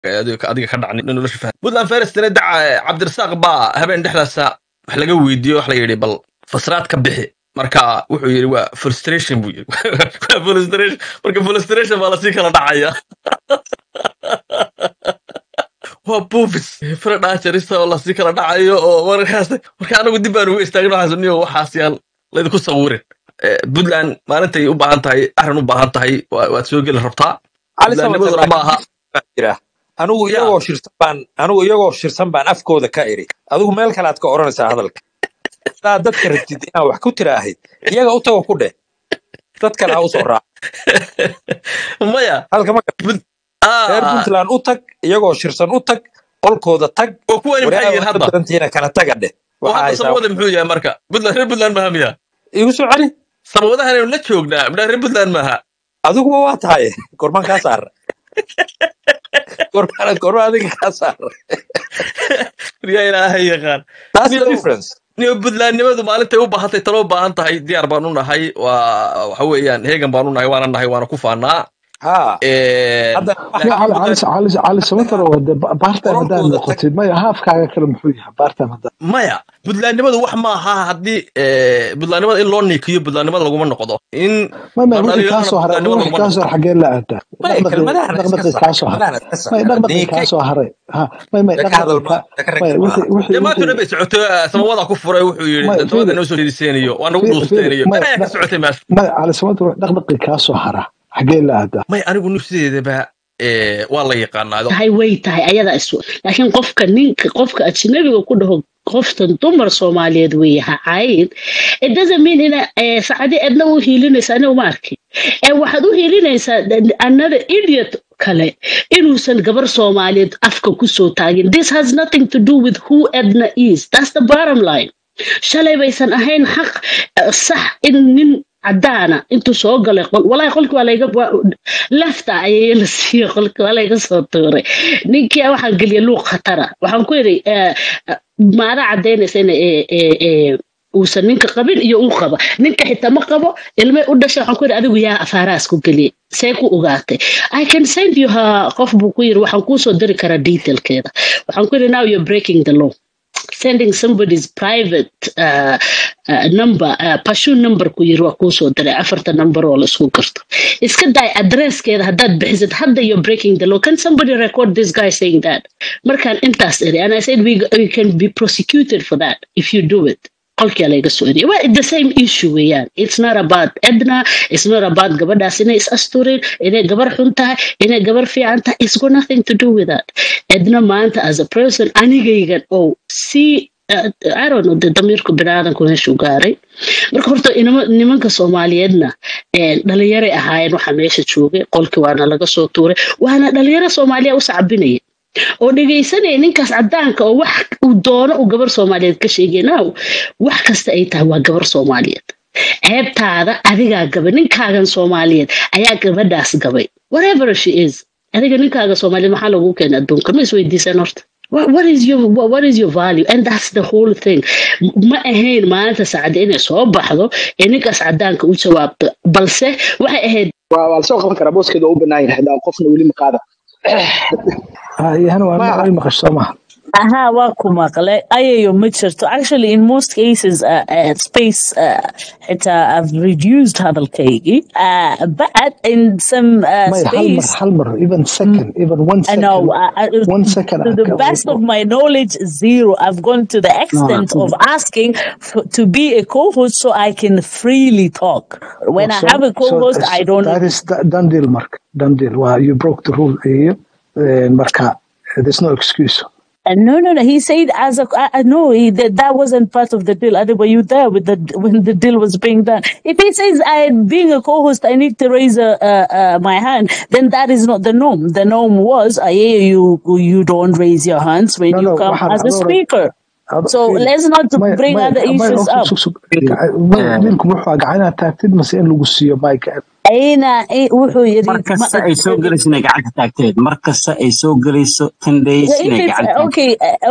adiga ka dhacni nolosha fahad Puntland First daca Cabdirasaaq baa habeen dhexdaasa wax laga weydiiyo wax la yiri bal fasraad ka bixi marka wuxuu yiri waa frustration buu yiri frustration marka frustration baa la sii kala dhacaya waa buufis farada jarista oo la sii kala dhacayo oo marka anagu dib baan ugu istaagno xasuniyo waxaas yaan la idinku sawirin Puntland maalintay u baahan tahay arrin u baahan tahay waad soo gali rabtaa Puntland ma aha jira anigu iyagoo shirsan baan afkooda ka iri adigu meel kale aad ka oranaysaa hadalka taa dadka rabtid inaad wax ku tiraahayd iyaga u tago ku dheh dad kale ha u soo raac maya halka ma reer Puntland u tag iyagoo shirsan u tag qolkooda tag oo kuwani maxay yihiin hadda dantiina kala taga dheh waxa sababada muxuu yahay marka Puntland ma hamiya igu soo cali sababadahan la joognaa reer Puntland maaha adigu waa tahay gorman ka saar gorman adiga ka saar riyaa ilaahay yaqaan that's the difference niyo Puntlandnimadu maalintay u baahatay talo baahan tahay diyaar baan u nahay waxa weeyaan heegan baan u nahay waana ku faanaa هذا على سمتر وده بارتا مدان نقطي ما يهاف كاغا كلا محويها بارتا مدان مايا بدلانimadu wax ma aha hadii budlaanimada in loo niikiyo budlaanimada lagu ma noqdo in ما كاسو هره كاسو حقين لا انت نقدر كاسو هره نقدر كاسو هره ها ما ما تنبي سعوته samawada ku furay wuxuu yiri dadwada noo soo diiseeniyo waan ugu dhuusteeniyo ma ka socotay ما على سمتر نقدر كاسو هره حقين لا هذا ما anigu nufsideedaba والله يقانا هاي ويتاي ayada isu laakiin qofka ajnabiga ku dhaho qoftan dumar Soomaaliyeed weeyaha cayd it doesn't mean ina saacadi adna u hiilinaysa ana uma arki waxaad u hiilinaysaa another idiot kale inuusan gabar Soomaaliyeed afka ku soo taagin this has nothing to do with who Edna is that's the bottom line shalay baysan ahayn xaq sax in nin عدانا انتو سو غلي والله قلك ولا لفتا اي لسي قلك ولا يسوتوري نينكي waxaan galiye luuq khatara waxaan ku yiri maada cadeynaysan uusan ninka qabin iyo uu qaba ninka xitaa ma qabo ilmay u dhashay waxaan ku yiri adigu yaa afaaraas ku galiye say ku ogaatay I can send you her qof buu ku yiri waxaan ku soo diri karaa detailkeeda waxaan ku yiri now you're breaking the law sending somebody's private number passion number ku yiri waa ku soo diray afarta number oo la isku garto iska day addresskeeda hadaad bixisid hadda you're breaking the law can somebody record this guy saying that markaan intaas iri and I said we can be prosecuted for that if you do it qolkii laga soo iri waa the same issue weeyaan it's not about Edna it's not about gabadhaas inay is asturin inay gabar xun tahay inay gabar fiican tahay it's got nothing to do with that Edna maanta as a person anigaygan oo I don't know the damirku binaadamku meeshu gaaray marka horta nimanka Soomaaliyeedna dhalinyaro ahaayeen waxa meesha joogay qolkii waana laga soo tuuray waana dhalinyaro Soomaaliya u sacbinay oo dhageysanay ninkaas cadaanka oo wax uu doono uu gabar Soomaaliyeed ka sheegaynaw wax kasta ay tahay waa gabar Soomaaliyeed ceebtaada adiga gabay ninkaagan Soomaaliyeed ayaa gabadhaas gabay whatever she is adiga ninkaaga Soomaaliyeed maxaa lagu keenay adduunka ma isweydiisan horta what is your value and that's the whole thing ma ahayn maanta saacad inay soo baxdo ninkaas cadaanka u jawaabto balse waxay ahayd waa soo qaban kara booskeeda u banaan yahay qofna wali ma qaada يعني وانا ما قشطمها Aha, wakumaqle ayayo ma jirto. Actually, in most cases, space I've reduced hadalkaygi. But in some space, halmar, even second, even 1 second. No, 1 second. To the best of my knowledge, zero. I've gone to the extent of asking to be a co-host so I can freely talk. When I have a co-host, I don't. That is done deal, Mark. Done deal. Well, you broke the rule here, Mark. There's no excuse. No. He said that wasn't part of the deal. Were you there when the deal was being done? If he says being a co-host, I need to raise my hand, then that is not the norm. The norm was you don't raise your hands when you come as a speaker. So let's not bring other issues up. wuxuu yiri markasta ay soo galayso inay gacanta taagteen markasta ay soo galayso 10 days inay gacanta okay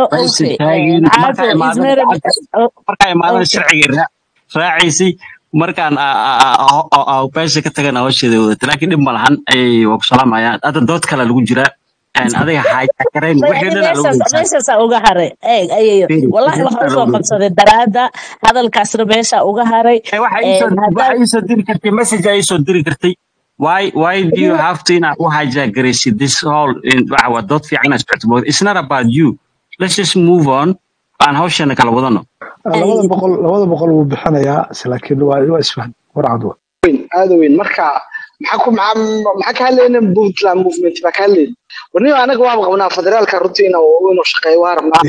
marka imaadada sharciga raacaysi markaan beesha ka tagan hawsheeda wadata laakiin dhib ma lahan ay waa ku salaamayaan hadda dood kale lagu jira aan adiga xaaja karayn wixii dhan lagu meeshaas uga haray ayayo wallahi waxa soo qabsaday daraada hadalkaasna meesha uga haray waxa isoo diri kartay message ay soo diri kartay why do you have to u hijack this whole waa dad fiican isticmaal it's not about you let's just move on aan hawshana kala wadano 200 wuu bixinayaa laakiin waa isfahan warcad aad weyn marka maxaa ka hadlayna Puntland movement ba ka hadlayna wani anaga waa qabnaa federaalka runtiina oo inuu shaqeeyo waa rabnaa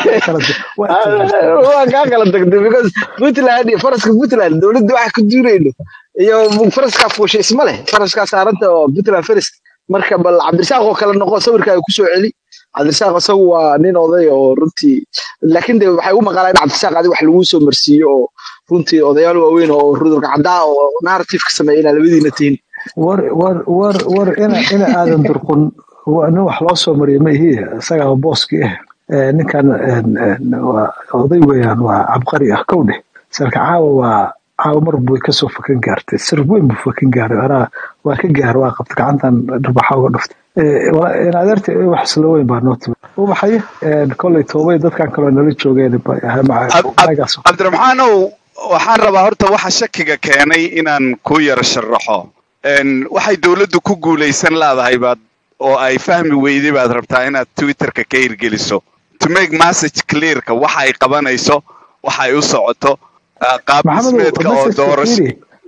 waa kala degdeg because Puntland faraska Puntland dawladda waxa ku duureyno iyo faraska fuushay isma leh faraska saaranta oo Puntland first marka bal Cabdirasaaq oo kala noqo sawirka ay ku soo celi Cabdirasaaq asagu waa nin oday oo runtii laakiin waxay u maqalaan Cabdirasaaq adiga wax lagu soo marsiiyo oo runtii odayaal waaweyn oo rudurka cadaa oo narrative ka sameeyay labadiina tiin war ina aadan durqun nin wax loo soo mariyay ma ihi isaga booski ninkan oday weeyaan waa cabqari ah kowdhe sarka caawa mar buu ka soo fakan gaartay sir weyn buu fakan gaaray ana waa ka gaar waa qabta gacantan dhabaxa uga dhuftay in adeerta wax isla weyn baa nooti oo maxay kolley toobay dadkan kale nala joogeen Cabdiraxmaan waxaan rabaa horta waxa shakiga keenay inaan ku yar sharaxo waxay dawladdu ku guuleysan laadahay baad oo ay fahmi weyday baad rabtaa inaad Twitterka ka hirgeliso to make message clear ka waxa ay qabanayso waxa ay u socoto qaab ismeedka oo doorasho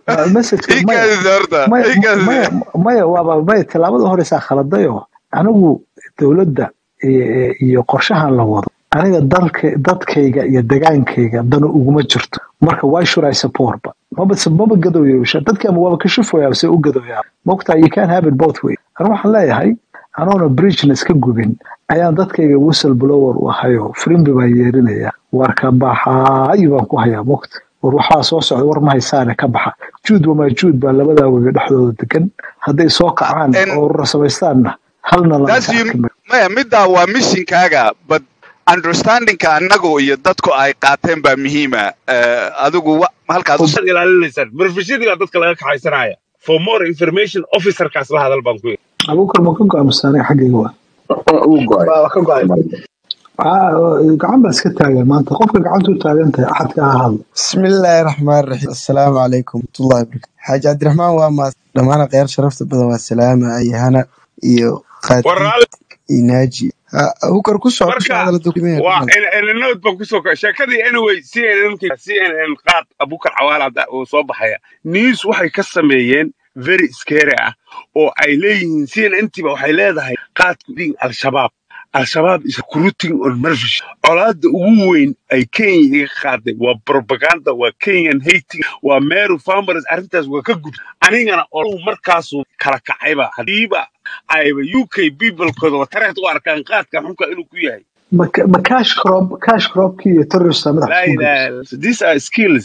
maya waa talaabada horeysa khaladayo anigu dawladda iyo qorshahan la wado aniga dadkayga iyo dagaankayga dan uguma jirto marka why should I support maba gadooyo dadka ama waba ka shufooyaa se u gadooyaa moogtaa you can have it both way anigu waxaan leeyahay anoona bridgeness ka gubin ayaan dadkayga whistleblower u ahayo frimbi baan yeerinaya warka baxay baan ku hayaa moogta war waxaa soo socda war ma haysaane ka baxa juud wama juud baa labadaa webi dhexdooda degan hadday soo kacaan oo rasamaystaanna halna maya middaa waa missionkaaga but understandingka annagu iyo dadku ay qaateen baa muhiima adigu halkaas u ilaalinaysaan professional dadka laga kaxaysanaya for more information officerkaas la hadal baan ku yiri abuukar ma ka go'aamsanay xaggayga waa ka go'ay gacan baa iska taagan maanta qofka gacantu taagan tahay axadka ahad bismillaahi raxmaani raxiim assalaamu calaykum warahmatullaahi wabarakaatuh xaaji cabdiraxmaan waa maas dhammaan khayr sharafta badan waa salaama ayahana iyo qaadi inaaji abuukar ku soo hadal document waa in note baan ku soo sheekadii anyway CNN qaad abuukar cawaal oo soo baxaya news waxay ka sameeyeen very scary ah oo ay leeyihiin CNN intiba waxay leedahay qaadku dhig al-shabaab is recruiting on Marvish colaada ugu weyn ay Kenya qaaday waa propaganda waa Kenyan hating waa Meru farmers arrintaas waa ka gud anigana oo markaas kala kacayba hadiiba ayba UK people kooda tareed u arkaan qaadka xunka inuu ku yahay ma cash crop ki terrorist madax these are skills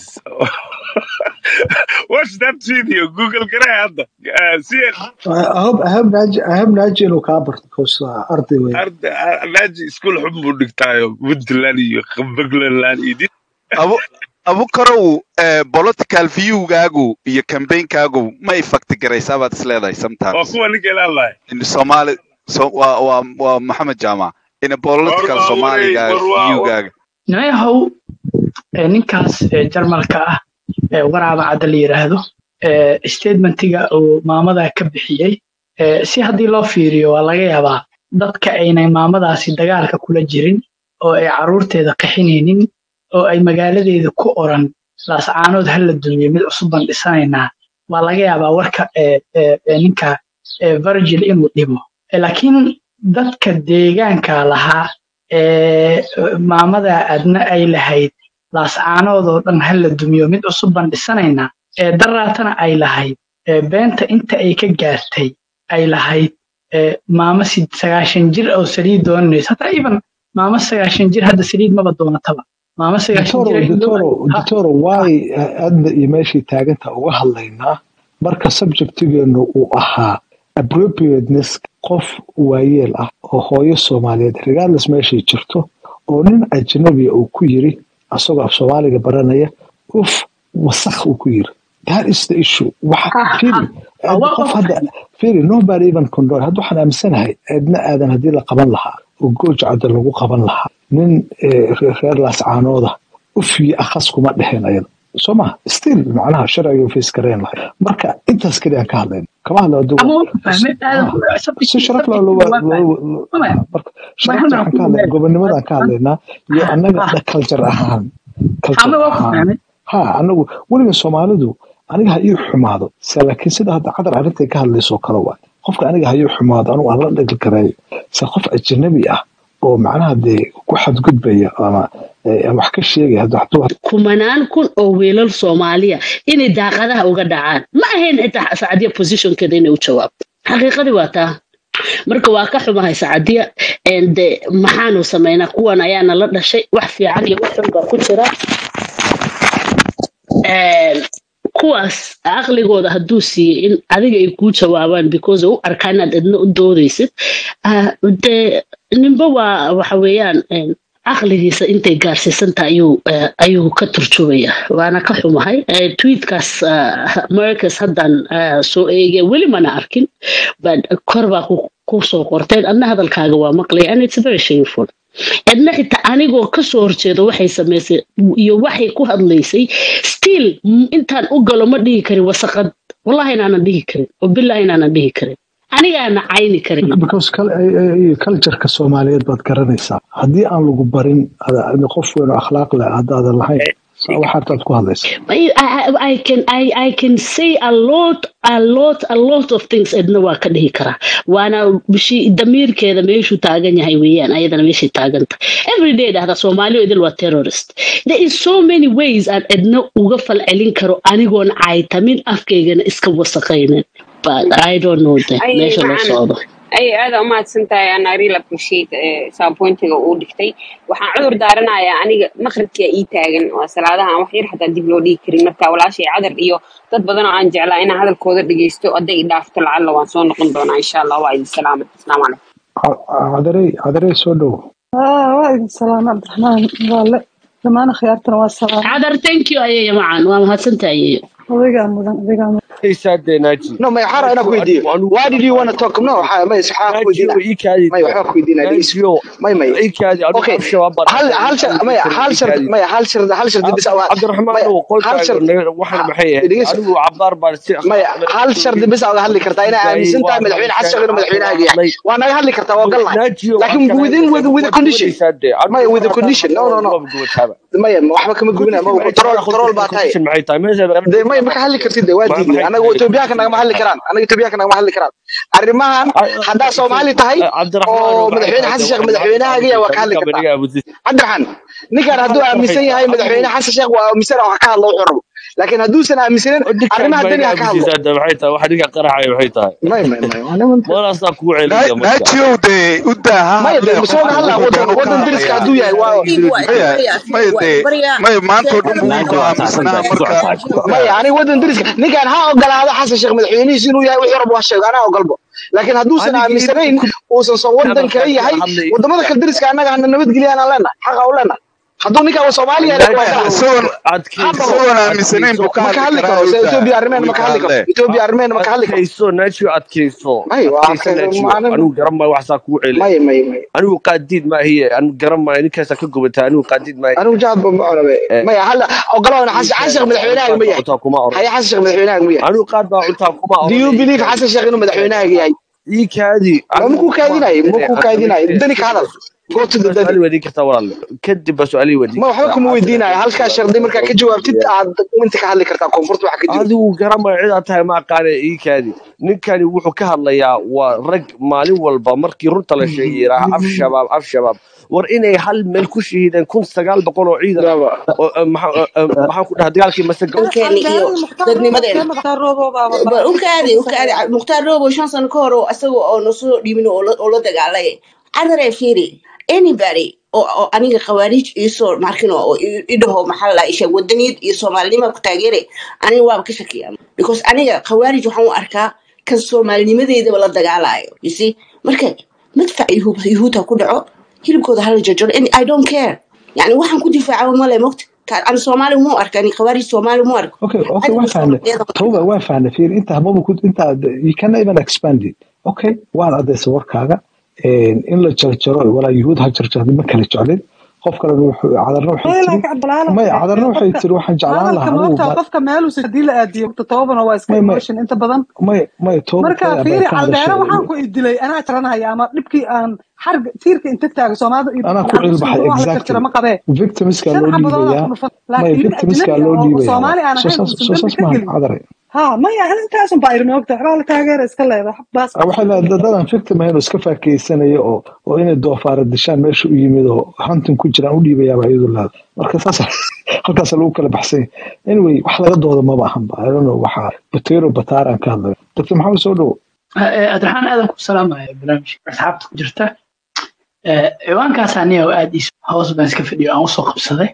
watch that video Google garayada I have Naji inuu ka barto because arday way Naji school xubbu dhigtaayo Puntland iyo Bagland iyo abukarow political view-gaagu iyo campaign-kaagu ma effect garaysaa baad isleedahay sometimes waa kuwa ninka ilaalay in Somali waa Maxamed Jaamac in political Somaliga view-gaaga nayahow ninkaas Jarmalka ah waraaba cadal yiraahdo statementiga oo maamada ka bixiyay si hadii loo fiiriyo waa laga yaabaa dadka aynay maamadaasi dagaalka kula jirin oo ay caruurteeda qaxinaynin oo ay magaaladeeda ku oran laascaanood hal la dumiyo mid cusub baan dhisanaynaa waa laga yaabaa warka ninka Virgil inuu dhibo laakiin dadka deegaanka lahaa maamada adna ay lahayd laascaanood oo dhan hal la dumiyo mid cusub baan dhisanaynaa daraatana ay lahayd beenta inta ay ka gaartay ay lahayd maama 90 jir oo saliid doonaysa hatta even maama 90 jir hadda saliid maba doonataba maama 90 jir doctor why adna iyo meeshii taaganta uga hadlaynaa marka subjectiveenu uu ahaa appropriateness qof waayeel ah oo hooyo Soomaaliyeed regardless meeshii jirto oo nin ajnabi uu ku yiri asagoo Soomaaliga baranaya wasakh uu ku yiri that is the issue qof hadda fiiri nobody even condone hadda waxaan aaminsanahay cidna aadan haddii la qaban lahaa oo gooj cadda lagu qaban lahaa nin reer laascaanooda ufiyi akhas kuma dhexeen ayada soo maha still macnaha sharciga face gareen lahay marka intaas kaliya aan ka hadlayno kama hadla si sharaf loo gobonnimadaan ka hadlaynaa iyo annaga culture ahaan anagu weliga Soomaalidu aniga ha ii xumaado laakiin sida hadda cadar arintay ka hadlayso kala waa qofka aniga ha ii xumaado anigu aan la dhigi karay qof ajnabi ah oo macnaha ku xadgudbaya ama wax ka sheegay hadda kumanaan kun oo wiilal Soomaaliya inay daaqadaha uga dhacaan ma ahayn xitaa Saacadiya position-keeda inay u jawaabto xaqiiqadii waa taa marka waa ka xumahay Saacadiya maxaanu sameynaa kuwan ayaana la dhashay wax fiican iyo wax xun baa ku jira kuwaas aqligooda hadduu siiyey in adiga ay kuu jawaabaan because u arkaan inaad idna u doodaysid ninba waxa weeyaan aqligiisa intay gaarsiisanta ayuu ka turjubaya waana ka xumahay tweetkaas Marcus haddan soo eegay weli mana arkin kor baa ku soo qorteen adna hadalkaaga waa maqlay and it's very shameful adna xitaa anigoo ka soo horjeedo waxay samaysay iyo waxay ku hadlaysay still intaan u galo ma dhihi karin wasaqad wallahi inaanan dhihi karin oo billahi inaanan dhihi karin anigaana cayni karin because culture-ka Soomaaliyeed baad garanaysaa haddii aan lagu barin qof weyn oo akhlaaq leh haddaadan lahayn waxaad ku hadlaysaa I can say a lot of things adna waa ka dhihi karaa waana damiirkeeda meeshuu taagan yahay weeyaan ayadana meeshay taaganta every day dhahda Soomaaliya idil waa terrorist there is so many ways aan adna uga falcelin karo anigoon caytamin afkaygana iska wasaqaynin but I don't know that meesha la socdo ay aada u mahadsantahay ana really appreciate saapointiga uu dhigtay waxaan cudur daaranayaa aniga maqribkii ii taagan waa salaadaha aan wax yar xataa dib loo dhigi karin marka walaashay cadar iyo dad badan oo aan jeclaa inaan hadalkooda dhageysto hadday dhaafto lacalla waan soo noqon doonaa insha Allah waa idin salaamay assalaamu calaykum cadarey soo dhow waa idin salaam Cabdiraxmaan walaal dhammaan khiyaartana waa salaam cadar thank you ayay macaan waa mahadsantahay adiga mudan No, my heart أنا كويدي. Why did you want to talk? No, ما يسحق كويدي. ما يحق كويدي. ما Okay. هل شرد بس عبد الرحمن هل شرد بس هل كرتا أنا سنتا مدحين حسق إنه مدحين هاجي. وأنا هل كرتا وقلنا. لكن with the condition. ما with the condition. No. ما وحبك مقولنا ما ترول باتاي. ما كحل كرتي واجي. أنا وتوبياك أنا ما حل كران أنا توبياك أنا ما حل كران الرمان حدا Soomaali tahay oo madaxweyne xasan sheekh madaxweynaha ayaa waa ka hadli kartaa Cabdiraxmaan ninkan hadduu aaminsan yahay madaxweyne xasan sheekh waa aaminsan oo ka hadlo xurbo laakiin hadduusan aaminsanin arrimaha daniga ka hadlo waxa dhiga qaraxay waxay tahay wala saa ku celiya naajiyowde u daaha soo hadla wadan diriska hadduu yahay may maanta dhan buu aaminsanaa marka ani wadan diriska ninkan ha ogolaado xasan sheekh madaxweynihiisa inuu yahay wixii rabo waa sheego anaa ogolbo laakiin hadduusan aaminsanayn uusan soo wadan kale yahay wadamada kale diriska annaga hana nabadgeliyaan aan leenahay xaqa u leenahay hadduu ninka Soomaaliya aaminsaneen buu ka hadli karo Ethiopia armeen ma ka hadli karo Ethiopia armeen ma ka hadli karo kayso naajio adkayso anigu garan ma wax saa ku celiyo anigu qaadiid ma hiye anigu garan ma ninkaas ka gubata anigu qaadiid ma anigu jaad ma carabe ma hal ogolaana xasan sheekh madaxweynaha ma yahay hay xasan sheekh madaxweynaha ma yahay anigu qaad baa cunta kuma do you believe xasan sheekh inuu madaxweynaha yahay iikaadi ma ku kaadinay dani ka hadal سؤالي وديك تورال كدب سؤالي وديك ما وحبكم ويدينا هلكا شرطي marka ka jawaabtid aad inta ka hadli kartaa koonfurta waxa ka jiro adigu garama cid tahay ma qaane ii kaadi ninkani wuxuu ka hadlayaa waa rag maalin walba markii runta la sheegay af shabaab war inay hal meel ku shahiideen 1900 oo ciidan maxaan ku dhahay dagaalkii masaga dadnimadeena muqtaar roobo shan sano ka hor asagoo oo noo dhimin oo la dagaalay adare fiiri anybody oo aniga qawaarij isoo markin oo idho maxalla isha wadaniyad iyo Soomaalinimo ku taageeray aniga waa ka shakiyaa because aniga qawaarij waxaan u arkaa kan Soomaalinimadeeda wala dagaalayo you see marka madfac yuhuuta ku dhaco hilibkooda hal jajar and I don't care yani waxaan ku difaaco ma leh moqt أنا صومالي مو أرك أنا خوارج صومالي مو أرك اوكي هذا وافعنا مصطلح توبة وافعنا في انت ما كنت انت you can even expand it اوكي وانا ادرس وركاغا in la jarjaro wala yuhud ha jarjarada ma kala jeclin qof kale cadarna waxay tiri ma cadarna waxay tiri waxaan jeclaan lahaa hadalka qofka meel uu sidii la aadiyo toobana waa iska emotion inta badan ma tooba marka fiiri caldeera waxaan ku idilay anaa taranaya ama dhibkii aan xarg tiirka inta taago Soomaalida ana ku cilbaxay exactly ma qabee victims ka loo dhiibaya ma victims ka loo dhiibaya Soomaali aan ahayn cadare ها ما يعني أنت أصلا باير موقتها حبالة تاجر إسكالله بس waxay dadaan victim ahayn iska faakeysanaya oo inay doofaar dishaan meesha u yimid oo hantin ku jiraan u dhiibayaa ayadu laad marka saas halkaas lagu kala baxsay anyway wax laga doodo ma baahan ba I don't know waxa batero bataaran ka hadlay dadka maxaa soo dhow adraxaan aadan ku salaamaya barnaamij asxaabta ku jirta ciwaankaas aniga aad is hoos baan iska fadhiyo aan u soo qabsaday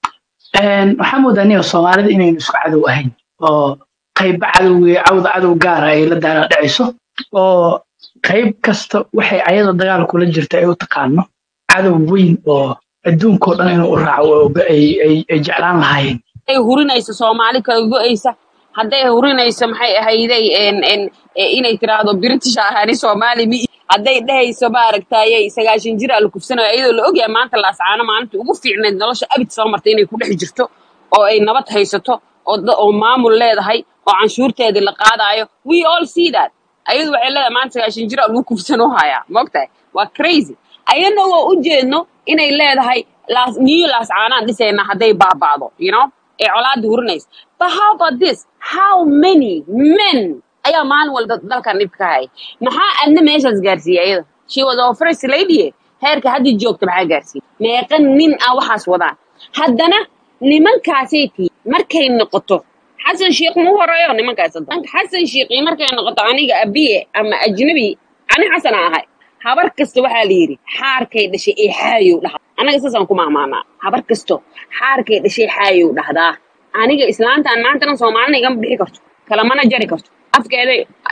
waxaan moodaa aniga Soomaalida inaynu isku cadow ahayn oo qayb cadow gaar ah ay la daala dhacayso oo qayb kasta waxay ayada dagaal kula jirta ay u taqaano cadow weyn oo adduunka oo dhan inuu u raaco ay jeclaan lahaayeen ay hurinayso Soomaali kala go'aysa hadday hurinayso maxay ahayday inay tiraahdo British ahani Soomaali mi hadday dhahayso maaragtay 90 jir al kufsanayo iyadoo la ogyahay maanta la ascaano maalinta ugu fiicneed nolosha abid soo martay inay ku dhex jirto oo ay nabad haysato oo maamul leedahay oo canshuurteedii la qaadayo we all see that ayadu waxay leedahay maanta 90 jir lagu kufsano haya moogtahay waa crazy ayana oo u jeedno inay leedahay new las aanan dhisayna hadday baabado you know ee colaad hurinayso but how about this how many men ayaa maalin walba dalkan dhib ka hay maxaa adna meeshaas gaarsiiyay ayada she was our first lady heerka hadii joogta maxaa gaarsiiyay meeqan nin ah waxaas wadaan haddana nimankaasaytii markay noqoto حسن شيخ مو هرايو نما كاسد حسن شيخ markay noqoto aniga abiye ama ajnabi ani xasan ahay habar kasto waxa la yiri xaarkay dhashay ee xaayo dhaha anaga sasan kuma amaana habar kasto xaarkay dhashay xaayo dhahdaa aniga islaantaan maantana Soomaaliga igama bixi karto kala mana jari karto afkeeda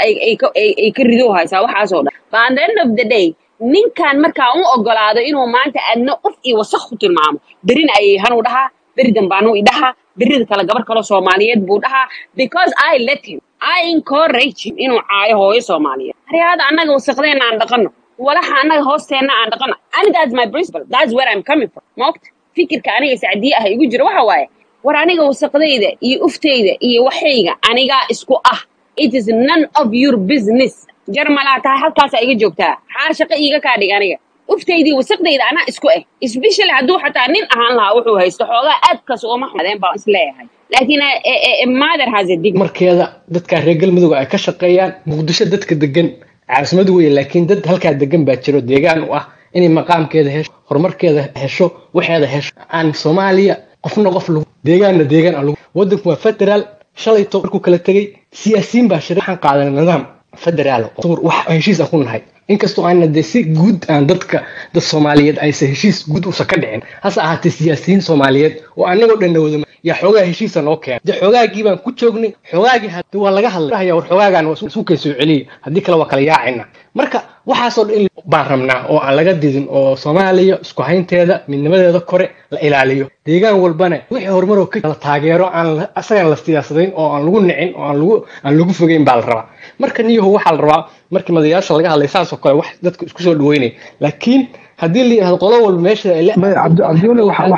ay ka rido haysa waxa soo dhan by the end of the day ninkan marka uu ogolaado inuu maanta adna uf iyo wasakh u tilmaamo darin ay hanu dhaha beridan baanu idaha berida kala gabar kale Soomaaliyeed buu dhahaa because I let him I encourage him inuu caayo hooyo Soomaaliyeed hariyaada anaga wasaqdeena aan dhaqano walaha anaga hoosteena aan dhaqano and that's my principle that's where I'm coming from moqt fikirka aniga saacadiye ah igu jira waxa waaye war aniga wasaqdeeda iyo ufteyda iyo waxayga aniga isku ah it is none of your business jarmala tahay halkaas ay iga joogtaa xaar shaqo iiga ka dhig aniga ufteydii wasaqdeeda ana isku especially haduu xataa nin ahaan lahaa wuxuu haysto xoogaa aad ka soo maxmadeen baa isleeyahay laakiin mother has a dig markeeda dadka reer galmudug ay ka shaqeeyaan muqdisho dadka degan caasimadu weey laakiin dad halka degan baa jiro deegaan u ah inay maqaamkeeda hesho horumarkeeda hesho waxeeda hesho aan Soomaaliya qofna qof lagu deegaan aan lagu wadanku waa federal shalay markuu kala tagay siyaasiyiin baa shirxan qaadan nidaam federal oo wax heshiis ah ku nahay inkastoo aan si guud aan dad Soomaaliyeed ay heshiis guud u ka dhicin hasa ahaatee siyaasiyiin Soomaaliyeed oo anagoo dhan wada ya xogaa heshiis aan oo keenay xogaagii baan ku joognay xogaagii hadii waa laga hadlay war xogaagan waa soo kay soo celiyo hadii kale waa kala yaacina marka waxaas oo in baan rabnaa oo aan laga didin oo Soomaaliya isku haynteeda midnimadeeda kore la ilaaliyo deegaan walbana wixii horumar oo ka taageero aan asagan la siyaasadayn oo aan lagu nicin oo aan lagu fogeyn baa la rabaa marka niyo waxa la rabaa markii madaxyaasha laga hadlay saas oo kale wax dadku isku soo dhaweynay laakiin hadii la yiraahdo qolo walba meesha ay Cabdi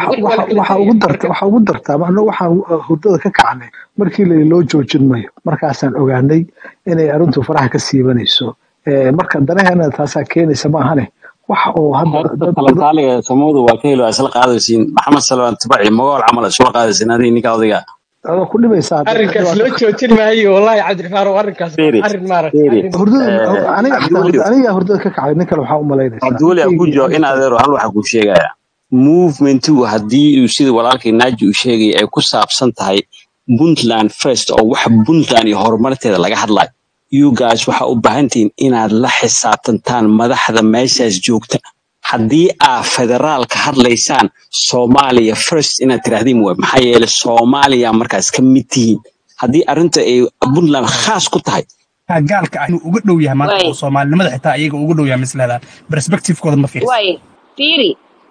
waxa ugu dartaa macno waxa hurdada ka kacnay markii loo joojin mayo markaasaan ogaanay inay arrintu faraha ka siibanayso marka danaheena taas keenaysa ma ahane waxa oo hadda taaliga Soomaalidu waa ka helo asal qaadaysiin Maxamed Salmaan Tabaci magaal camal soo qaadaysiin adii ninka odayga ku dhibaysaa arrinkaas loo joojin maayo wallahi Cabdirafaar arrinkaas arrin aniga hurdada ka kacay ninka waxa u malaynaysaa Abduul ku joo in adeero hal waxa ku sheegaya movementu hadii uu sida walaalkay Naaji u sheegay ay ku saabsan tahay Puntland first oo wax Puntland iyo horumarteeda laga hadlay you guys waxa u baahantiin inaad la xisaabtantaan madaxda meeshaas joogta hadii aad federaalka hadlaysaan Soomaaliya first inaad tiraahdiin way maxay yeelay Soomaaliya markaas ka mid tihiin hadii arinta ay Puntland khaas ku tahay gaalka inuu uga dhow yahay maanta Soomaalinimada xitaa iyaga uga dhow yahay mislaada perspective-kooda ma fiirsan way fiiri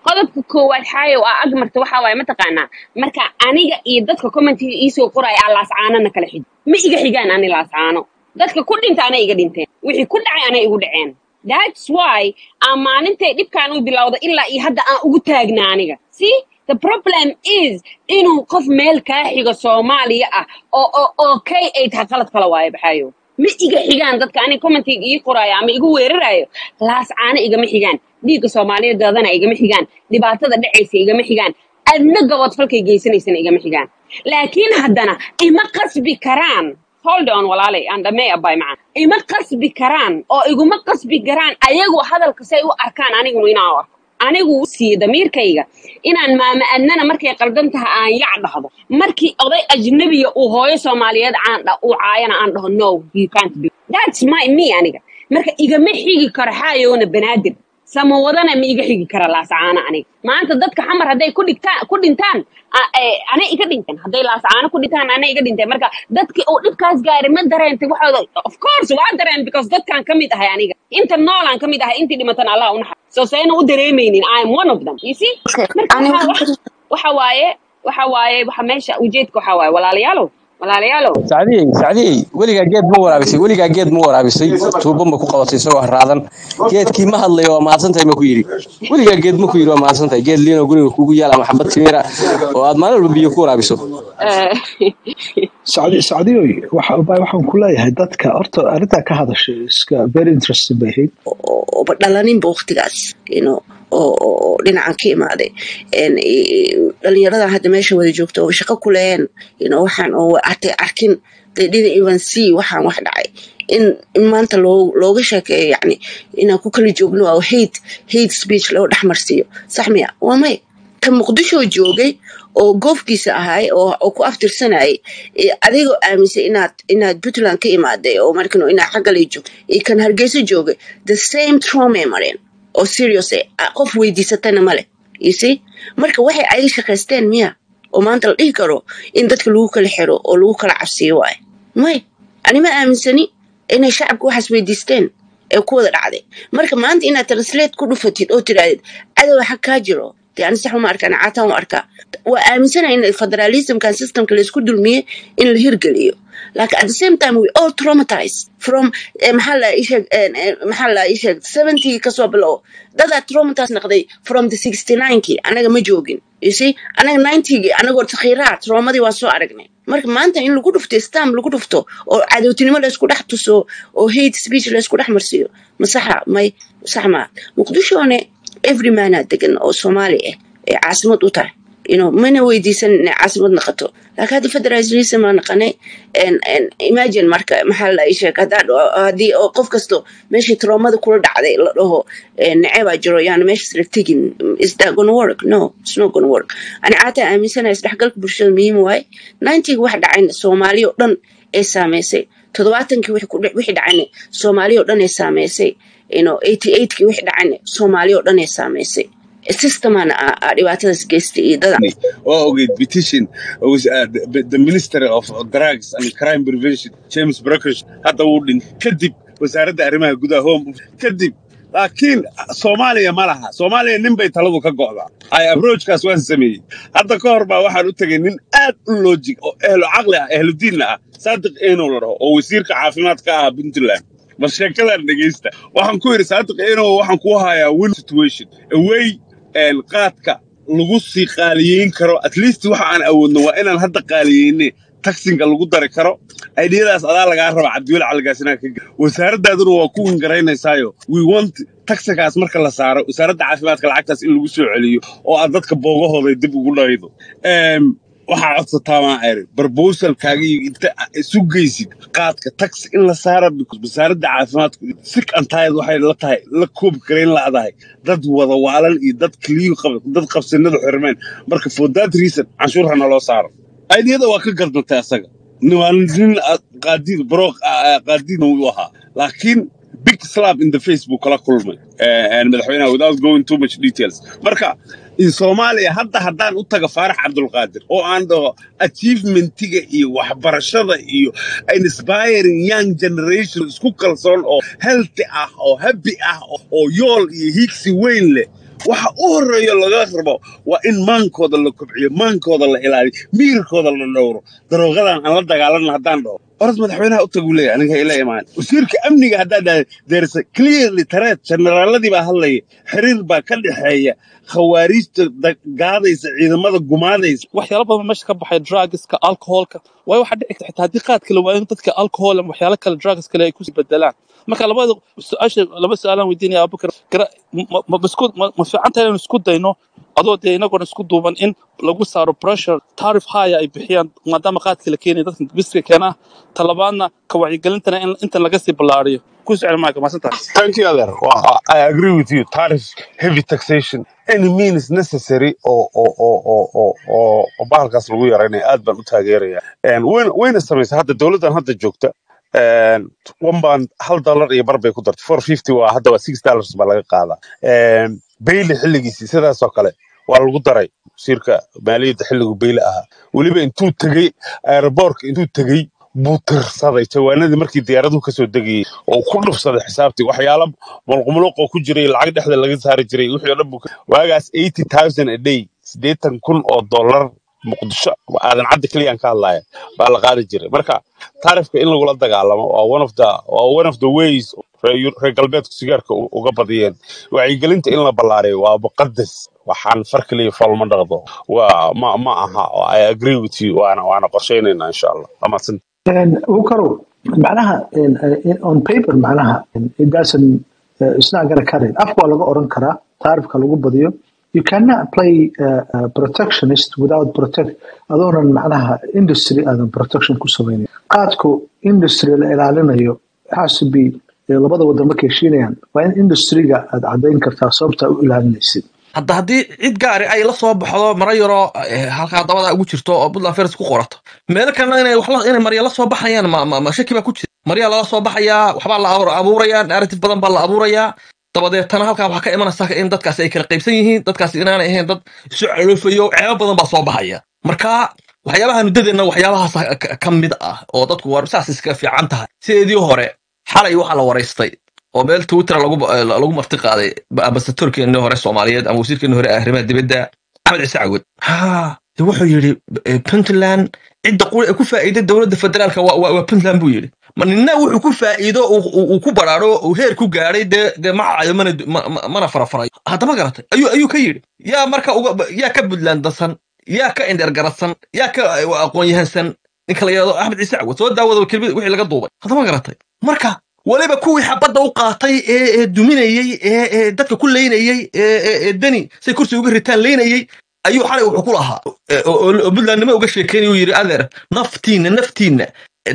qodobka koowaad xaayo waa agmarta waxa waaye mataqaanaa marka aniga iyo dadka commentiga iisoo qoraya laascaanana kala xig ma iga xigaan ani laascaano dadka ku dhinta ana iga dhinteen wixii ku dhacay ana igu dhaceen that's why ammaanintay dhibkaan u bilowda ilaa iyo hadda aan ugu taagnaa aniga see the problem is inuu qof meel kaa xiga Soomaaliya ah oo K8 qalad kala waayo baxayo ma iga xigaan dadka ani commentiga ii qoraya ama igu weerarayo laascaano igama xigaan dhiigga Soomaaliyeed dadana igama xigaan dhibaatada dhacaysa igama xigaan adna gabad falkay geysanaysan igama xigaan laakiin haddana ima qasbi karaan hold on walaalay andamay abay macaan ima qasbi karaan oo iguma qasbi karaan ayagu hadalka say u arkaan aniguna inaan arko anigu sii damiirkayga inaan maama annana markay qaldan tahay aan yac dhahdo markii oday ajnabiga uu hooyo Soomaaliyeed uu caayana aan dhaho no you can't do that's me aniga marka igama xigi karo xaayoona banaadir sama wadana ma iga xigi kara laascaana aniga maanta dadka xamar haday ku dhintaan ana iga dhinteen haday laascaana ku dhintaan ana iga dhinteen marka dadka oo dhibkaas gaaray ma dareentay waxooda of course waa dareen because dadkan kamid ahay aniga inta noolaan kamid ahay intii dhimatan Allah u naxariisto soo sayna u dareemaynin I am one of them you see marka waxa waaye waxa meesha ujeedka waxa waaye walaalayaalo سعدي وليga geed ma waraabisay tuubo ma ku qabatay isagoo haraadan geedkii ma hadlayo waa maadsantahay ma ku yiri weliga geed ma ku yiri waa maadsantahay geed liino guriga kugu yaala maxabad timira oo aad maalin walba biyo ku waraabiso سعدي waxaan ku leeyahay dadka horta arinta ka hadashay iska very interesting bay ahayd oo dhalanin waqtigaas oo dhinacan ka imaaday dhalinyarada hadda meesha wada joogto oo shaqo ku leeyeen waxaan oo arkin they didn't even see waxaan wax dhacay in maanta looga sheekeeyo yani inaan ku kala joogno oo hate speech loo dhaxmarsiyo sax miya waa may ka muqdisho joogay oo goofkiisa ahay oo ku aftirsanay adigoo aaminsan inaad Puntland ka imaaday oo markano inaad xagga la joogto kan Hargeysa joogay the same trauma mareen oo serious qof weydiisatana male you see marka waxay ay shaqeysteen miya oo maanta la dhihi karo in dadka lagu kala xiro oo lagu kala cabsiyo waay may ani ma aaminsani inay shacabku waxaas weydiisteen ee ku wada dhacday marka maanta inaad translate ku dhufatid oo tiraahid adow waxa ka jiro يعني صح ما أركان عاتهم أركا وأمثلنا إن الفدراليزم كان سيستم كله يسكت دلمية إن الهرجليو لكن at the same time we all traumatized from محل إيش 70 كسب له ده traumatized نقدي from the 69 كي أنا جم جوجين you see أنا 90 أنا قلت خيرات trauma دي واسو أرجعني مرك ما أنت إن لقول في استام لقول في تو أو عدو تنمى لا يسكت حتى سو أو hate speech لا يسكت مرسيو مسحة ما صح ما مقدوش أنا every man degan oo Soomaali caasimad u tahay mana weydiisan caasimad noqoto laakiin hada federalism ma naqanay imagine marka maxaa la sheeg hadii qof kasto meeshii traumada kula dhacday la dhaho nacayb jiro yani meeshii la tagin is that going to work no it's not going to work ani aata aaminsanahay isdhexgalka bulshada muhiim waay 90 wax dhacay Soomaali oo dhan ay saameysay 70kii wixii dhacay Soomaali oo dhan ay saameysay 88kii wixii dhacay Soomaali oo dhan ay saameysay systemana dhibaatadaas geystay dada okay petition was the minister of drugs and crime prevention James Brockridge hada uu dhin kadib wasaaradda arrimaha gudaha home kadib laakiin Soomaaliya ma laha Soomaaliya nin bay taladu ka go'daa ay approachkaas waan sameeyay hadda ka hor baa waxaan u tagay nin aad u logic oo ehlo aqli ah ehlo diin ah Saadiq Eenow la dhaho oo wasiirka caafimaadka ah Puntland mashakadan dhageysta waxaan ku yiri Saadiq Eenow waxaan ku hayaa win situation away qaadka lagu sii qaaliyeyn karo at least waxa aan awoodno waa inaan hadda qaaliyeynay taxinga lagu dari karo ideadaas adaa laga raba Cabdiweli Calgaasina ka wasaaraddaaduna waa ku ingaraynaysayo we want taxigaas marka la saaro wasaaradda caafimaadka lacagtaas in lagu soo celiyo oo aad dadka boogahooda dib ugu dhaydo waxa codsataa ma ayr proposal kaagi inta isu geysid qaadka tax in la saaro wasaaradda caafimaadka sick and tired waxay la tahay la koob kareen la adahay dad wada waalan iyo dad kaliyo dad qabsanada xirmeen marka for that reason cashuurna loo saaro ideada waa ka gardantay asaga niwaan qaadid bro qaadid uu ahaa laakiin big slap in the Facebook kala kulmay and madaxweynaha without going too much details marka in Soomaaliya hadda haddaan u taga Faarax Cabdulqaadir oo aan dhaho achievementiga iyo waxbarashada iyo inspiring young generation isku kalsoon oo healthy ah oo happy ah oo yool iyo higsi weyn leh waxa u horeeya laga rabo waa in maankooda la kobciyo maankooda la ilaaliyo miirkooda la dhowro daroogadan aan la dagaalanno haddaan dhaho orod madaxweynaha u tagu leeyahay aniga ila imaan wasiirka amniga haddaa dhahay there's a clearly tareed generaaladii baa hadlaya xiriir baa ka dhexeeya khawaariijta gaadaysa ciidamada gumaadaysa waxyaalo badan meesha ka baxay drugska alcoholka waayo waxaa dhici karta xitaa haddii qaadka la waayo in dadka alcohol ama waxyaalo kale drugs kale ay ku bedelaan marka laba su-aalaan weydiinaya abubakar ma fiican tahay inaynu isku dayno adoo dee inagoona isku duuban in lagu saaro pressure taarif haya ay bixiyaan maadaama qaadka la keenaya dadka biska keenaa talabaadna ka wacyigelintana in inta laga sii ballaariyo ku socon maayo maasantahay. Thank you, Adar. I agree with you. Tariff, heavy taxation, any means necessary oo bahalkaas lagu yaraynaya aad baan u taageeraya. Wayna samaysa hadda dowladdan hadda joogta $1 iyo bar bay ku dartay $4.50 hadda waa $6 baa laga qaadaa. Bailey xilligiisii sidaasoo kale waa lagu daray wasiirka maaliyadda xilligu Bailey ahaa weliba intuu tegey aeroboortka intuu tegey buu tirsaday jawaanadii markii diyaaraduhu kasoo degayey oo ku dhufsaday xisaabtii waxyaalo mulqumuluq oo ku jiray lacag dhexda laga saari jiray wixii oo dhan buu waagaas $80,000 a day $80,000 muqdisho aadan cadda keliyaan ka hadlaya baa la qaadi jiray marka taarifka in lagula dagaalamo waa one of the ways reer galbeedku sigaarka uga badiyeen wacyigelinta in la ballaariyo waa muqadas waxaan farkaliya falma dhaqdo waa ma aha I agree with you waana qorsheynaynaa insha allah amaadsan وكرو معناها on paper معناها it doesn't it's not gonna cut it أفضل لغة أورن كرا تعرف كلغة بديو you cannot play protectionist without protect أظن معناها industry أظن protection كسبيني قاتكو industry الإعلانية يو has to be labada wadan markay heshiinayaan waa in industry-ga aad caddayn kartaa sababta u ilaalinaysid haddii cid gaari ay la soo baxdo mara yaro halkaa dabada ugu jirto oo Puntland Ferries ku qorato meel kalena inay marya la soo baxayaan ma shaki baa ku jira marya la soo baxayaa waxbaa la abuurayaa narrative badan baa la abuurayaa dabadeetana halkaa waxaa ka imanaysa in dadkaasi ay kala qaybsan yihiin dadkaasi inaanay ahayn dad isu caloofayo ceebo badan baa soo baxaya marka waxyaabaha nudadeena waxyaabahaas ka mid ah oo dadku war saas iska fiican tahay sideedii hore xalay waxa la wareystay oo meel Twitter lagu marti qaaday ambassadorkeena hore Soomaaliyeed ama wasiirkeena hore arrimaha dibadda Axmed Ciise Cawad wuxuu yiri Puntland cidda ku faa'iiday dawladda federaalka waa Puntland buu yiri manina wuxuu ku faa'iido uu ku baraaro uu heer ku gaaray de macaayo mana farafaray hadda ma garatay ayuu ka yiri yaa marka yaa ka Puntland dasan yaa ka indergaradsan yaa ka aqoon yahansan ninka la yiraahdo Axmed Ciise Cawad soo daawado kelmad wixii laga duubay hadda ma garatay marka waliba kuwii xabadda u qaatay ee duminayay ee dadka ku leynayay ee dani say kursi uga ritaan leynayay ayuu xalay wuxuu ku lahaa oo Puntlandnimo uga sheekeynay uu yiri adeer naftiina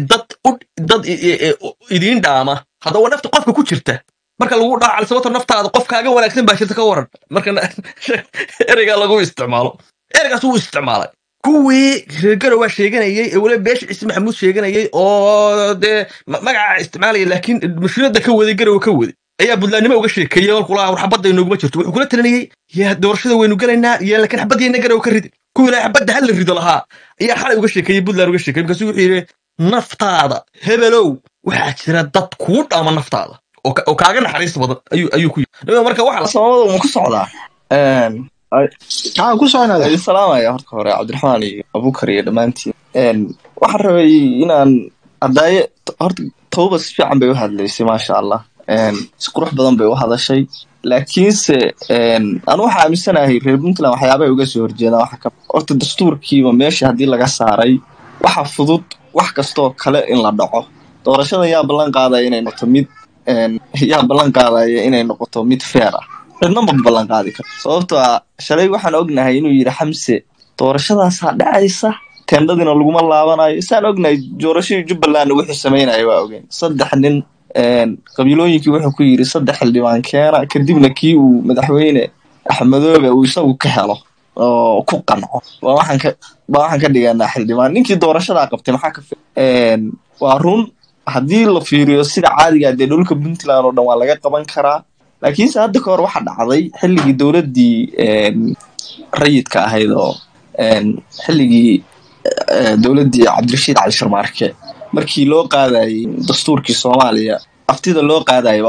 dad idin dhaama hadda waa nafta qofka ku jirta marka lagu dhaacal sababta naftaada qofkaaga wanaagsan baa jirta ka waran marka ereyga lagu isticmaalo ereygaas uu isticmaalay kuwii reer waa sheeganayay ee wala beesh Ciise Maxamuud sheeganayay oo de magaca isticmaalay laakiin mashruucda ka waday garow ka waday ayaa Puntlandnimo uga sheekeeyay oo kula xabadda inoogu jirto wuxuu kula talinayay yaa doorashada waynu galaynaa yaa laakiin xabaddeena garow ka rid kuwii la xabadda hal rido lahaa ayaa xalay uga sheekeeyay Puntland uga sheekeeyay markaasuu wuxuu yiri naftaada hebelow waxaa jira dad ku dhaama naftaada oo kaaga naxariis badan ayuu ku yiri marka waxa Soomaalida ku socdaa ku soconaa salaamaya horta hore Cabdiraxmaan iyo Abubakar iyo dhamaantiin waxaan rabay inaan adaaye horta tooba si fiican bay u hadlaysay maasha Allah si qurux badan bay u hadashay laakiinse aan waxa aaminsanahay reer Puntland waxyaabo ay uga soo horjeedaan waxa ka horta dastuurkiiba meesha hadii laga saaray waxa fudud wax kasto kale in la dhaco doorashada yaa ballan qaadaya inay noqoto mid fair ah cidnaba ballan qaadi karo sababtoo ah shalay waxaan ognahay inuu yiri Xamse doorashadaas dhacaysa teendadina laguma laabanayo isaan ognahay doorashadii Jubbaland wuxuu sameeyay waa ogeen 3 nin qabiilooyinkii wuxuu ku yiri 3 xildhibaan keena kadibna kii uu madaxweyne Axmedoobe uu isagu ka helo oo ku qanco waxaan ka dhiganaa xildhibaan ninkii doorashada qabtay maxaa ka waa run hadii la fiiriyo sida caadiga ah dhulka Puntland oo dhan waa laga qaban karaa laakiin hadda ka hor waxa dhacday xilligii dawladii rayidka ahayd oo xilligii dawladii Cabdirashiid Cali Sharmaarke markii loo qaadayay dastuurkii Soomaaliya aftida loo qaadayay waxa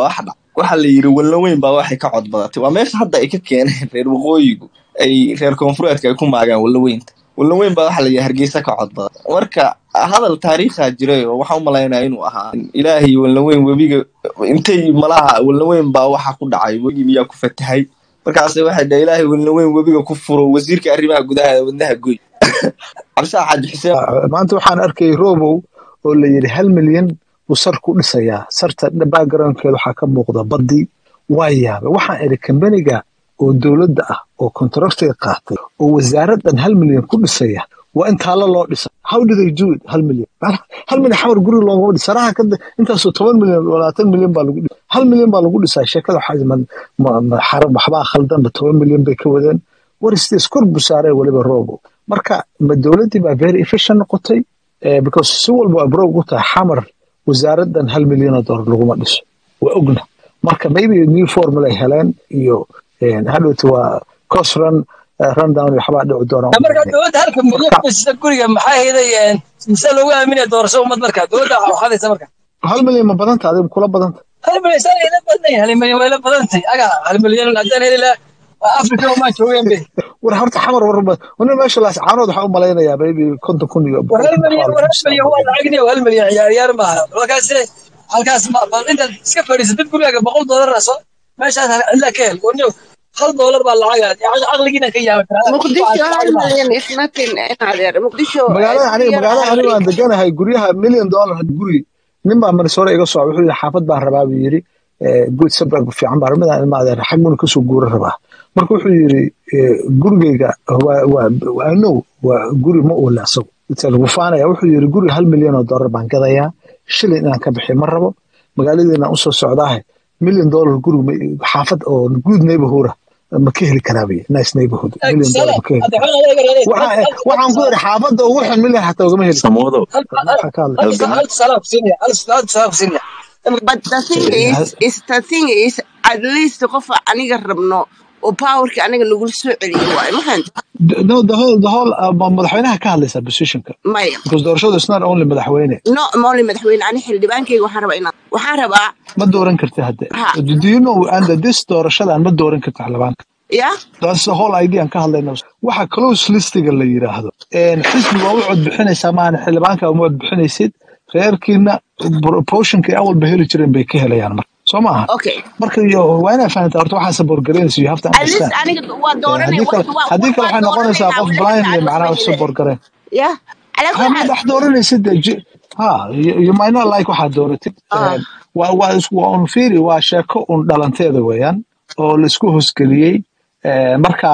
waxa la yiri walaweyn baa waxay ka cod badatay waa meesha hadda ay ka keeneen reer waqooyigu ay reer koonfureedka ay ku maagaan walaweyn baa waxa la yiri Hargeysa ka cod badatay marka hadal taariikha jiray oo waxa u maleynayaa inuu ahaa ilaahay walaweyn webiga intay malaha walaweyn baa waxa ku dhacay webi miyaa ku fatahay markaas waxa dhahay ilaahay walaweyn webiga ku furo wasiirka arrimaha gudaha wadnaha gooy Cabsa Xaaj Xuseen maanta waxaan arkay Robow oo la yiri 1 milyan uu sar ku dhisayaa sarta background-keeda waxa ka muuqda baddi waayaaba waxaan eri kambaniga oo dawladda ah oo contract-ka qaatay oo wasaaraddan 1 milyan ku dhisaya waa inta loo dhisay how did they do it 1 milyan 1 milyan xamar guri looga dhisaraha ka intaas 10 milyan wala 10 milyan baa lagu dhisay 1 milyan baa lagu dhisay sheekada waxa xarab waxba khaldan 10 milyan bay ka wadeen waristis kor busaarey waliba Robow marka ma dawladdii baa very efficient noqotay because si walba abroad u tahay xamar wasaaraddan 1 milyan dollar laguma dhiso waa ogna marka maybe new formula heleen iyo hadhowtu waa cost rundown waxba dhici doona marka dawladda halka milyan bista guriga maxay heedayeen insa lagu aaminay doorasho umad marka dawladda waxa xadaysa marka 1 milyan ma badanta adeeg kula badanta 1 milyan sare ila badnay 1 milyan wala badantay aga 1 milyan hadaan helaa Afrika ma joogeen be war horta xamar warba wana meesha laas caanood waxa u maleynayaa maybe 50 iyo 1 milyan waa lacagni 1 milyan ciyaar ma halkaas ma inta iska fadhiisatay guriga $100 raso meeshaas illa keel wano $1 baa lacag aqligiina ka yaabay muqdisho 1 milyan is nothing adeer muqdisho magaalada aan deganahay guryaha $1 milyan guri ninba Minnesota iga soo wuxuu yiri xaafad baan rabaa buu yiri good suburb fiican baa rabaa in ma adeer xagmuna ka soo guur rabaa marka wuxuu yiri gurigeyga waa guri ma uu laaso inta lagu faanaya wuxuu yiri guri $1 milyan baan gadayaa shilin inaan ka bixi ma rabo magaaladeena u soo socdaa $1 milyan guri xaafad oo good neighborhood ma ka heli karaa nice neighborhood $1 milyan waxaan ku yiri xaafada ugu xun milyan hatta ugama heli samoodo but the thing is at least qof aniga rabno oo powerka aniga lagu soo celiyo waay maxan no the whole madaxweynaha ka hadlaysa positionka because doorashadu is not only madaxweyne only madaxweyne ani xildhibaankayga waxaan rabaa ma dooran kartid hadda do you know under this doorashada ma dooran kartid xildhibaanka yeah that's the whole idea ka hadlayno waxa close listiga la yiraahdo xisbiga waa u cod bixinaysaa maana xildhibaanka uma cod bixinaysid reerkiina proportionka awal baheli jireen bay ka helayaan marka Somaha. Okay. Marka waa inaa fahantaa horta waxaa support gareynaysa you have to understand. Aniga waa dooranay haddii kale waxay noqonaysaa qof blindly macnaha support gareyn. Yeah. Ma dhex dooranaysid you might not like waxaad dooratid. Waa un fiiri waa sheeko un dhalanteeda weeyaan oo laisku hosgeliyey marka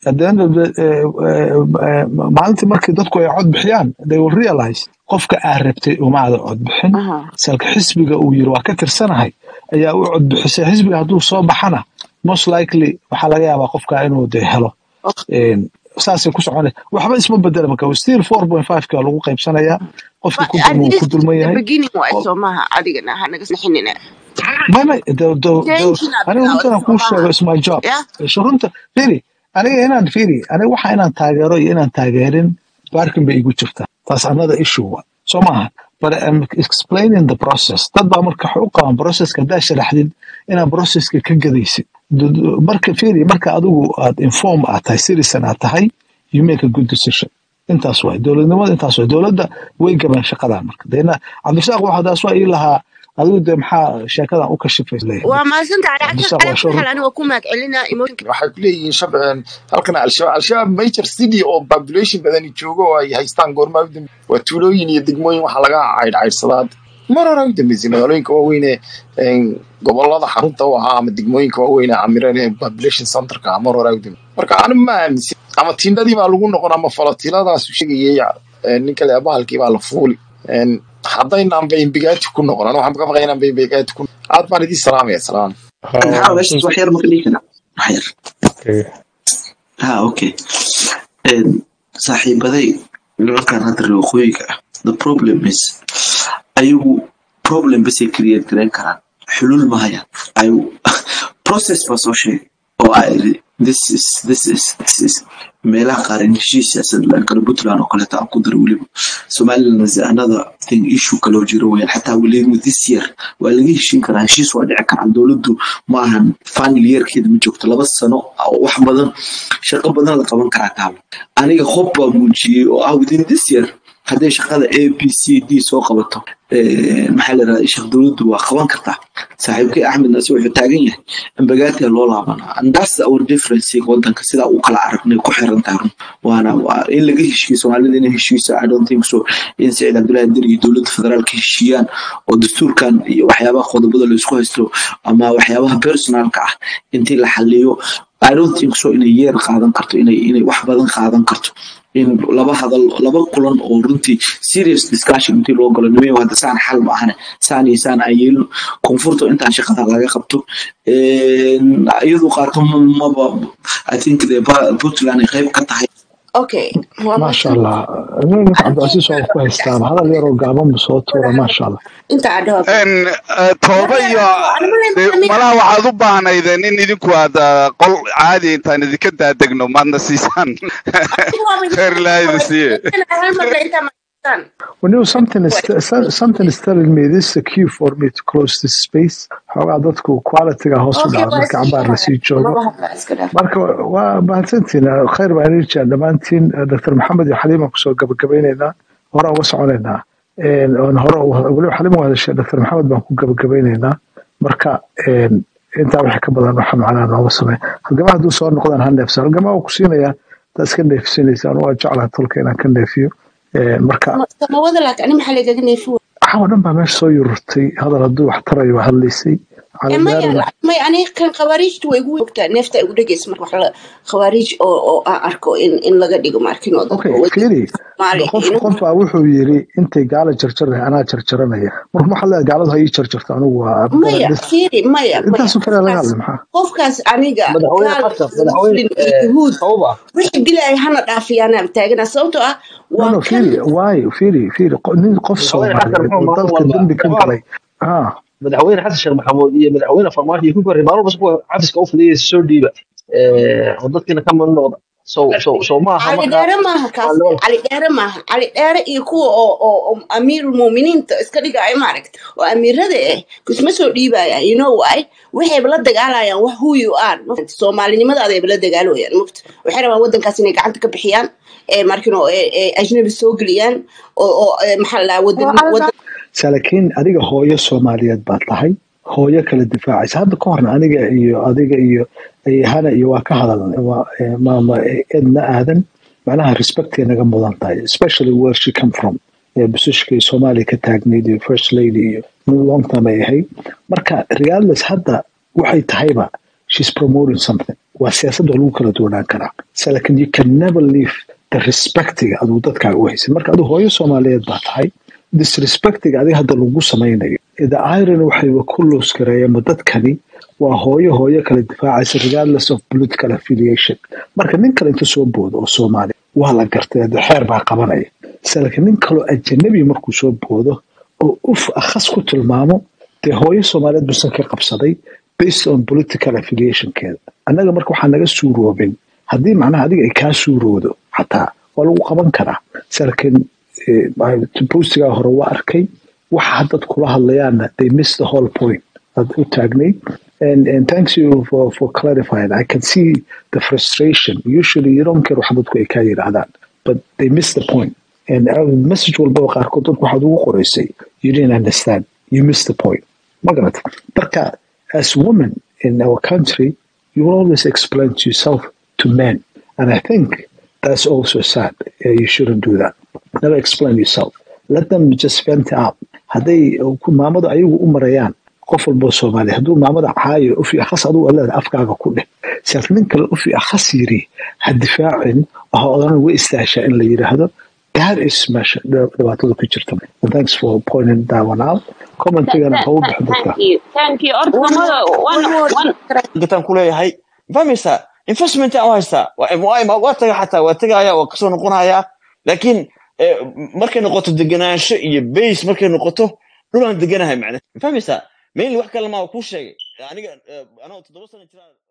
maalintii markii dadku ay cod bixiyaan they will realize qofka aad rabtay umaada cod bixin salka xisbiga uu yiri waa ka tirsanahay ayaa u cod bixisay xisbiga hadduu soo baxana most likely waxaa laga yaabaa qofka inuu helo saasay ku soconay waxba isma bedela marka still 4.5 ka lagu qaybsanayaa qofka ku dulman yahay beginning waa Soomaha adigana ha naga saxinina aniga runtan ku sheego is my job shurunta fiiri aniga waxa inaan taageero iyo inaan taageerin barkin bay igu jirtaa taas another issue Somaha but I'm explaining the process dad baa marka xog qaban processka daa sharaxdid inaan processka ka gadaysid marka fiiri marka adigu aad inform aad tahay citizen aad tahay you make a good decision intaas way dawladnimada intaas way dawladda way gaban shaqada marka deena Cabdirasaaq waxa daas waa ilaha adigu maxaa sheekada u ka shifayslay waa ma santa aniga ku maag celina emotion waxa kuleeyihiin shabcan halkan al-shabaab major city oo population badan joogo oo ay haystaan goorma waa tuulooyin iyo degmooyin waxa laga caydhsadaa marara u dambeysay magaalooyinka waaweyn ee gobolada xarunta u ahaa ama degmooyinka waaweyn ee amiran ee population centerka marara u dambeysay marka aan ma aaminsan ama tiindadii baa lagu noqon ama falatiladaas u sheegayay ninka le bahalkii baa la fuuli haddaynan baynbigaati ku noqon anu waxaan ka baqaynaa baynbigaati ku aad baan idin salaamaya salaam wax yar ma ka dhigi karaa wax yar okay saaxiibaday nimankan hadda waqooyiga ah the problem is ayagu problem basay create gareyn karaan xulul ma hayaan process baa soo sheegay oo ay this is meelaha qaar in heshiis siyaasadeed la kala Puntland oo kaleeto aan ku daro weliba Somaliland is another thing issue kaloo jiro weeyaan xataa weliba this year waa laga heshiin karaa heshiis waa dhici karaa dowladdu ma ahan final yearkeeda ma joogto 2 sano wax badan shaqo badan la qaban karaa taalo aniga hob baa muujiyay oo ah within this year haddii shaqada ABCD soo qabato maxaa la raadiyay shaqada dowladdu waa qaban kartaa saaxiibkay Axmed Naasi wuxuu taagan yahay ambagaati loo laabanaa and that's our difference wadanka sida uu kala aragnay ku xiran tahay waana in laga heshiiyo Soomaalida in heshiiso I don't think so in Said Abdullahi Diri dowladda federaalka heshiiyaan oo dastuurkan iyo waxyaabaha qodobada la isku haysto ama waxyaabaha personalka ah intii la xalliyo I don't think so in a year qaadan karto inay wax badan qaadan karto in laba kulan oo runtii serious discussion intii loo galo nimay wada saan xal ma ahna saan ayil koonfurto intaan shaqada laga qabto iyadoo qaarkood ma I think the Puntland qayb ka tahay okay ما شاء الله عبد العزيز oo ku haystaan hadal yar oo gaaban soo tuura ما شاء الله inta adoo tooba iyo malaha waxaad u baahnaydeen in idinku aad qol caadi intaan idinka daadegno maadna siisaan khayr lahayd siiye When you something is telling me this is a cue for me to close this space. Xogaa dadku quality-ga hoos u dhaca marka cabaar la sii joogo. Marka waa mahadsantiin khayr baan idin jecel dhammaantiin Dr. Maxamed iyo Xaliima kusoo gabagabaynaynaa hore uga soconaynaa hore weliba Xaliima waa hadashay Dr. Maxamed baan ku gabagabaynaynaa marka intaa wixii ka badan waxa macnaa nooga sameey halgamaha hadduu soo noqdaan ha neefsan halgamaha uu ku siinayaa taad iska neefsinaysaan waa jeclaha tolka inaan ka neefiyo marka samawada laakiin ani maxaa laga neefo waxa dhan baa meesha soo yururtay hadal hadduu wax tarayo hadlaysay may ani kan khawaarijtu way ugu wogtaa neefta ugu dhageys marka wax la khawaarij oo arko in laga dhigo markin oo qof baa wuxuu yiri intay gaala jarjaray anaa jarjaranaya marka waxa la gaalada hay jarjarta anigu waa maya intaas oo kale laga hadlay maxaa qofkaas aniga wixii dilay hana dhaafiyana taagana sababtoo ah waa fiiri nin qof soo dalka dambi ka galay madaxweyne xasan sheekh maxamuud iyo madaxweyne farmaajo iyo ku korey maalmo bas kuwa xafiska u fadhiyay soo dhiiba oo dadkina ka mid noqda so ma aha cali dheere iyo kuwa oo amiirul muuminiinta iska dhigaya maaragta oo amiirada kusma soo dhiibaya you know why waxay la dagaalayaan wax who you are Soomaalinimadaada ay la dagaalayaan mugta waxay rabaan wadankaas inay gacanta ka bixiyaan markino ajnabi soo geliyaan oo maxaa la wadan laakiin adiga hooyo Soomaaliyeed baad tahay hooyo kala difaacaysa hadda ka horna aniga iyo adiga iyo hana iyo waa ka hadalnay maama edna aadan macnaha respect naga mudan tahay especially where she come from busishkay Soomaaliya ka taagneyd iyo first lady iyo long time ay ahayd marka regardless hadda waxay tahayba she's promoting something waa siyaasadda lagu kala duwanaan karaa laakiin you can never leave the respectiga aduu dadkaaga u haysan marka aduu hooyo Soomaaliyeed baa tahay disrespecting adiga hadda lagu samaynayo ida iron waxayba ku loos gareeyeen dadkani waa hooyo kala difaacaysa regardless of political affiliation marka nin kale inta soo boodo oo Soomaali waa la gartay xeer baa qabanaya laakiin nin kale ajnabi markuu soo boodo oo akhas ku tilmaamo de hooyo Soomaaliyeed busan ka qabsaday based on political affiliation keeda annaga marka waxa naga suuroobin haddii macnaha adiga ay ka suuroodo xataa waa lagu qaban karaa laakiin postiga hore waa arkay waxa dad kula hadlayaana they missed the whole point ad u taagnay and thanks you for clarifying I can see the frustration usually you don't care waxa dadku ay ka yiraahdaan but they missed the point and message walba qaarkood dadku waxa ugu qoraysay you didn't understand you missed the point magarat marka as women in our country you will always explain to yourself to men and I think that's also sad you shouldn't do that never explain yourself let them just vent out haday maamada ayagu u marayaan qof walba Soomaali haduu maamada caayo u fi khas aduu Allah afkaaga ku dheh saanin kale u fi khas yiri hadifaacin waxa odan way istaashaa in la yiraahdo that is smash dhibaatada ku jirta thanks for pointing that one out commentigana ha u bixin thank you ortamada gataan ku leeyahay famisa investment aan haysta waa taga xataa waa tagaya waa kasoo noqonaya laakiin markay noqoto deganaansho iyo base markay noqoto dhulaan deganahay macna famisa mainly wax kale ma ku sheegay aniga 7 sano jira